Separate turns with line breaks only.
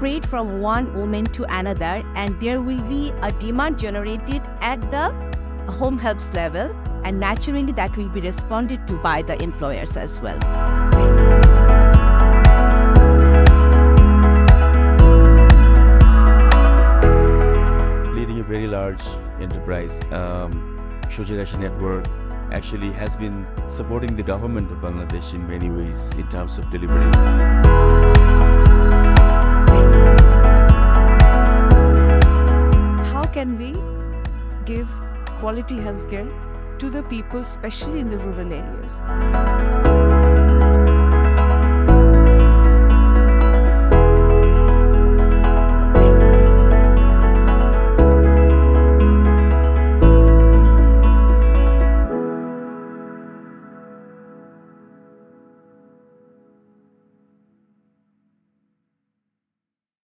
spread from one woman to another, and there will be a demand generated at the home helps level, and naturally that will be responded to by the employers as well.
Leading a very large enterprise, Surjer Hashi Network actually has been supporting the government of Bangladesh in many ways in terms of delivery.
How can we give quality healthcare to the people, especially in the rural areas?